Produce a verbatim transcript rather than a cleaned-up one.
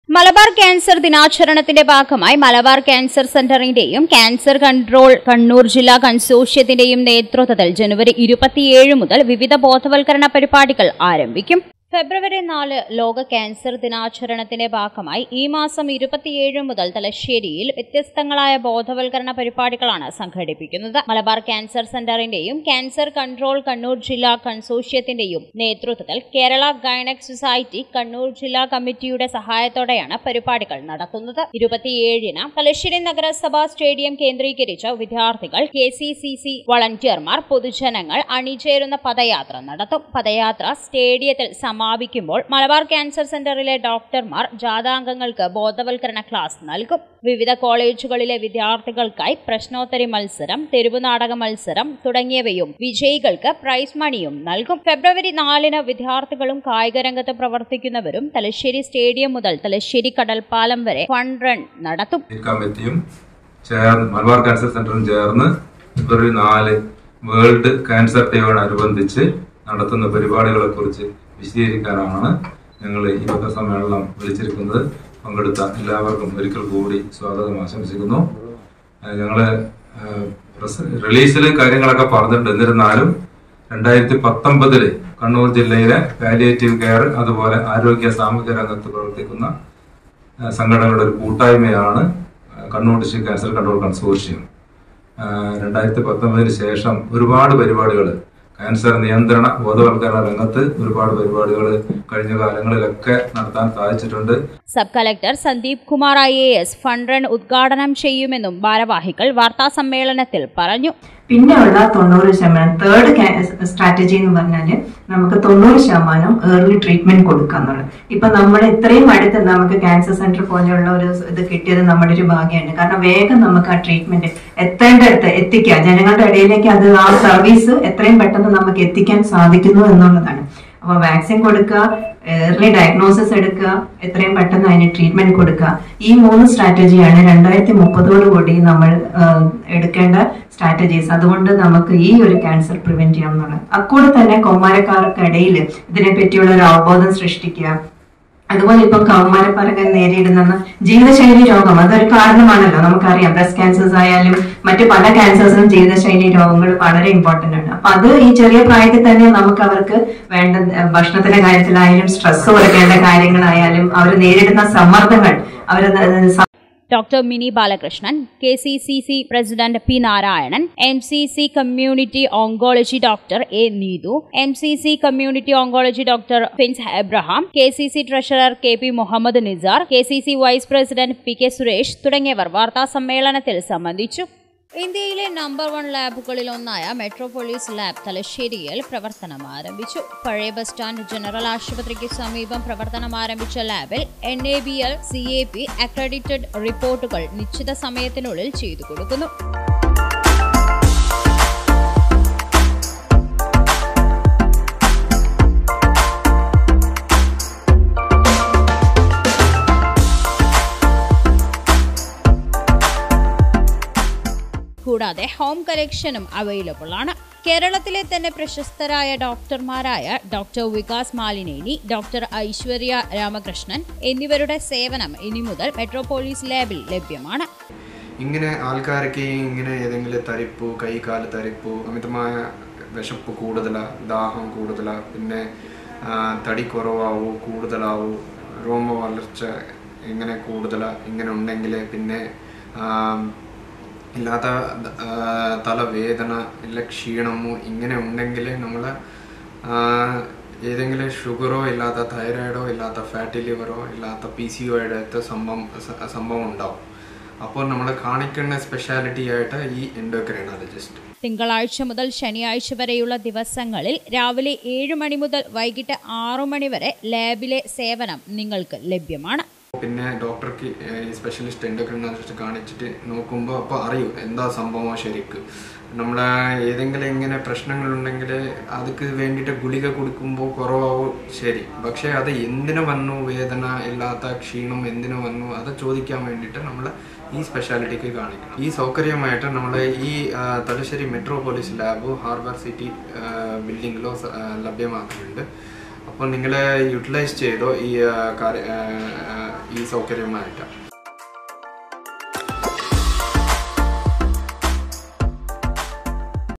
Malabar cancer ദിനാചരണത്തിന്റെ ഭാഗമായി Malabar cancer സെന്ററിന്റെയും ക്യാൻസർ കൺട്രോൾ കണ്ണൂർ ജില്ലാ കൺസോർഷ്യത്തിന്റെയും നേതൃത്വത്തിൽ ജനുവരി ഇരുപത്തിയേഴ് മുതൽ വിവിധ ബോധവൽക്കരണ പരിപാടികൾ ആരംഭിക്കും. ഫെബ്രുവരി നാല് ലോക ക്യാൻസർ ദിനാചരണത്തിന്റെ ഭാഗമായി ഈ മാസം ഇരുപത്തിയേഴ് മുതൽ തലശ്ശേരിയിൽ വ്യത്യസ്തങ്ങളായ ബോധവൽക്കരണ പരിപാടികളാണ് സംഘടിപ്പിക്കുന്നത്. മലബാർ ക്യാൻസർ സെന്ററിന്റെയും ക്യാൻസർ കൺട്രോൾ കണ്ണൂർ ജില്ലാ കൺസോർഷ്യത്തിന്റെയും നേതൃത്വത്തിൽ കേരള ഗൈനക് സൊസൈറ്റി കണ്ണൂർ ജില്ലാ കമ്മിറ്റിയുടെ സഹായത്തോടെയാണ് പരിപാടികൾ നടത്തുന്നത്. ഇരുപത്തിയേഴിന് തലശ്ശേരി നഗരസഭാ സ്റ്റേഡിയം കേന്ദ്രീകരിച്ച വിദ്യാർത്ഥികൾ, കെ സി സി സി വളണ്ടിയർമാർ, പൊതുജനങ്ങൾ അണിചേരുന്ന പദയാത്ര നടത്തും. പദയാത്ര സ്റ്റേഡിയത്തിൽ സമാപിക്കുമ്പോൾ മലബാർ ക്യാൻസർ സെന്ററിലെ ഡോക്ടർമാർ ജാഥാംഗങ്ങൾക്ക് ബോധവൽക്കരണ ക്ലാസ് നൽകും. വിവിധ കോളേജുകളിലെ വിദ്യാർത്ഥികൾക്കായി പ്രശ്നോത്തരി മത്സരം, തെരുവുനാടക മത്സരം തുടങ്ങിയവയും വിജയികൾക്ക് പ്രൈസ് മണിയും നൽകും. ഫെബ്രുവരി നാലിന് വിദ്യാർത്ഥികളും കായിക രംഗത്ത് പ്രവർത്തിക്കുന്നവരും തലശ്ശേരി സ്റ്റേഡിയം മുതൽ തലശ്ശേരി കടൽപ്പാലം വരെ ഫണ്ട് റൺ നടത്തും. മലബാർ ക്യാൻസർ സെന്ററും ചേർന്ന് ഫെബ്രുവരി നാല് വേൾഡ് ക്യാൻസർ ഡേയോടനുബന്ധിച്ച് നടത്തുന്ന പരിപാടികളെ കുറിച്ച് വിശദീകരിക്കാനാണ് ഞങ്ങൾ ഈ പത്രസമ്മേളനം വിളിച്ചിരിക്കുന്നത്. പങ്കെടുത്ത എല്ലാവർക്കും ഒരിക്കൽ കൂടി സ്വാഗതം ആശംസിക്കുന്നു. ഞങ്ങള് റിലീസിൽ കാര്യങ്ങളൊക്കെ പറഞ്ഞിട്ടുണ്ട്. എന്നിരുന്നാലും രണ്ടായിരത്തി പത്തൊമ്പതില് കണ്ണൂർ ജില്ലയിലെ പാലിയേറ്റീവ് കെയർ അതുപോലെ ആരോഗ്യ സാമൂഹ്യ രംഗത്ത് പ്രവർത്തിക്കുന്ന സംഘടനകളുടെ ഒരു കൂട്ടായ്മയാണ് Kannur district cancer control consortium. രണ്ടായിരത്തി പത്തൊമ്പതിന് ശേഷം ഒരുപാട് പരിപാടികൾ ക്യാൻസർ നിയന്ത്രണ ബോധവൽക്കരണ രംഗത്ത് ഒരുപാട് പരിപാടികൾ കഴിഞ്ഞ കാലങ്ങളിലൊക്കെ നടത്താൻ സാധിച്ചിട്ടുണ്ട്. Sub collector Sandeep Kumar I A S fund run ഉദ്ഘാടനം ചെയ്യുമെന്നും ഭാരവാഹികൾ വാർത്താ സമ്മേളനത്തിൽ പറഞ്ഞു. പിന്നെയുള്ള തൊണ്ണൂറ് ശതമാനം തേർഡ് സ്ട്രാറ്റജി എന്ന് പറഞ്ഞാല് നമുക്ക് തൊണ്ണൂറ് ശതമാനം ഏർലി ട്രീറ്റ്മെന്റ് കൊടുക്കാന്നുള്ളത്. ഇപ്പൊ നമ്മൾ ഇത്രയും അടുത്ത് നമുക്ക് ക്യാൻസർ സെന്റർ പോലെയുള്ള ഒരു ഇത് കിട്ടിയത് നമ്മുടെ ഒരു ഭാഗ്യമാണ്. കാരണം വേഗം നമുക്ക് ആ ട്രീറ്റ്മെന്റ് എത്തേണ്ടടുത്ത് എത്തിക്കുക, ജനങ്ങളുടെ ഇടയിലേക്ക് അത് ആ സർവീസ് എത്രയും പെട്ടെന്ന് നമുക്ക് എത്തിക്കാൻ സാധിക്കുന്നു എന്നുള്ളതാണ്. അപ്പൊ വാക്സിൻ കൊടുക്കുക, ഏർലി ഡയഗ്നോസിസ് എടുക്കുക, എത്രയും പെട്ടെന്ന് അതിന് ട്രീറ്റ്മെന്റ് കൊടുക്കുക. ഈ മൂന്ന് സ്ട്രാറ്റജിയാണ് രണ്ടായിരത്തി മുപ്പതോടു കൂടി നമ്മൾ എടുക്കേണ്ട സ്ട്രാറ്റജീസ്. അതുകൊണ്ട് നമുക്ക് ഈ ഒരു ക്യാൻസർ പ്രിവെന്റ് ചെയ്യാം എന്നുള്ളത്. അക്കൂടെ തന്നെ കൗമാരക്കാർക്കിടയിൽ ഇതിനെ പറ്റിയുള്ള ഒരു അവബോധം സൃഷ്ടിക്കുക. അതുപോലെ ഇപ്പം കൗമാരക്കാരൊക്കെ നേരിടുന്ന ജീവിതശൈലി രോഗം അതൊരു കാരണമാണല്ലോ. നമുക്കറിയാം ബ്രസ്റ്റ് ക്യാൻസേഴ്സ് ആയാലും മറ്റു പല ക്യാൻസേഴ്സിനും ജീവിതശൈലി രോഗങ്ങൾ വളരെ ഇമ്പോർട്ടന്റ് ആണ്. അപ്പൊ അത് ഈ ചെറിയ പ്രായത്തിൽ തന്നെ നമുക്ക് അവർക്ക് വേണ്ട ഭക്ഷണത്തിന്റെ കാര്യത്തിലായാലും സ്ട്രെസ് കുറയ്ക്കേണ്ട കാര്യങ്ങളായാലും അവർ നേരിടുന്ന സമ്മർദ്ദങ്ങൾ അവർ doctor Mini Balakrishnan, K C C C president P Narayanan, M C C community oncology doctor A Neethu, M C C community oncology doctor Fins Abraham, K C C treasurer K P Muhammad Nisar, K C C vice president P K Suresh തുടങ്ങിയവർ വാർത്താ സമ്മേളനത്തിൽ സംബന്ധിച്ചു. ഇന്ത്യയിലെ number one ലാബുകളിൽ ഒന്നായ metropolis lab തലശ്ശേരിയിൽ പ്രവർത്തനം ആരംഭിച്ചു. പഴയ ബസ് സ്റ്റാൻഡ് ജനറൽ ആശുപത്രിക്ക് സമീപം പ്രവർത്തനം ആരംഭിച്ച ലാബിൽ N A B L, C A P accredited റിപ്പോർട്ടുകൾ നിശ്ചിത സമയത്തിനുള്ളിൽ ചെയ്തു കൊടുക്കുന്നു. കൂടാതെ ഹോം കളക്ഷനും അവൈലബിൾ ആണ്. കേരളത്തിലെ തന്നെ പ്രശസ്തരായ ഡോക്ടർമാരായ ഡോക്ടർ വികാസ് മാലിനേനി, ഡോക്ടർ ഐശ്വര്യ രാമകൃഷ്ണൻ എന്നിവരുടെ സേവനം ഇനി മുതൽ മെട്രോപോളിസ് ലാബിൽ ലഭ്യമാണ്. ഇങ്ങനെ ആൾക്കാർക്ക് ഇങ്ങനെ ഏതെങ്കിലും തരിപ്പ്, കൈകാല് തരിപ്പ്, അമിതമായ വിശപ്പ് കൂടുതലാ, ദാഹം കൂടുതലാ, പിന്നെ തടി കുറവാവൂ, കൂടുതലാവൂ, രോമ വളർച്ച ഇങ്ങനെ കൂടുതലാ, ഇങ്ങനെ ഉണ്ടെങ്കിൽ പിന്നെ ഇല്ലാത്ത തലവേദന ഇല്ല ക്ഷീണമോ ഇങ്ങനെ ഉണ്ടെങ്കിൽ നമ്മൾ ഏതെങ്കിലും ഷുഗറോ ഇല്ലാത്ത തൈറോയിഡോ ഇല്ലാത്ത ഫാറ്റി ലിവറോ ഇല്ലാത്ത പി സി ഒയുടെ സംഭവം സംഭവം ഉണ്ടാവും. അപ്പോൾ നമ്മൾ കാണിക്കുന്ന സ്പെഷ്യാലിറ്റി ആയിട്ട് ഈ എൻഡോക്രൈനോളജിസ്റ്റ്. തിങ്കളാഴ്ച മുതൽ ശനിയാഴ്ച വരെയുള്ള ദിവസങ്ങളിൽ രാവിലെ ഏഴ് മണി മുതൽ വൈകിട്ട് ആറു മണി വരെ ലാബിലെ സേവനം നിങ്ങൾക്ക് ലഭ്യമാണ്. പിന്നെ ഡോക്ടർക്ക് സ്പെഷ്യലിസ്റ്റ് എൻഡോക്രൈനോളജിസ്റ്റ് കാണിച്ചിട്ട് നോക്കുമ്പോൾ അപ്പോൾ അറിയൂ എന്താ സംഭവം ശരിക്ക്. നമ്മൾ ഏതെങ്കിലും ഇങ്ങനെ പ്രശ്നങ്ങളുണ്ടെങ്കിൽ അതിക്ക് വേണ്ടിയിട്ട് ഗുളിക കൊടുക്കുമ്പോൾ കുറവാവും, ശരി. പക്ഷേ അത് എന്തിനു വന്നു, വേദന ഇല്ലാത്ത ക്ഷീണം എന്തിനു വന്നു, അത് ചോദിക്കാൻ വേണ്ടിയിട്ട് നമ്മൾ ഈ സ്പെഷ്യാലിറ്റിക്ക് കാണിക്കണം. ഈ സൗകര്യമായിട്ട് നമ്മൾ ഈ Thalassery Metropolis lab Harbour City ബിൽഡിങ്ങിലോ ലഭ്യമാക്കുന്നുണ്ട്. അപ്പോൾ നിങ്ങൾ യൂട്ടിലൈസ് ചെയ്തോ ഈ ഈ സൗകര്യമായിട്ടാണ്.